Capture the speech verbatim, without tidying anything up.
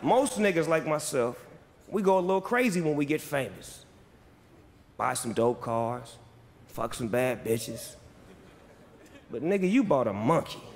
Most niggas like myself, we go a little crazy when we get famous. Buy some dope cars, fuck some bad bitches. But nigga, you bought a monkey.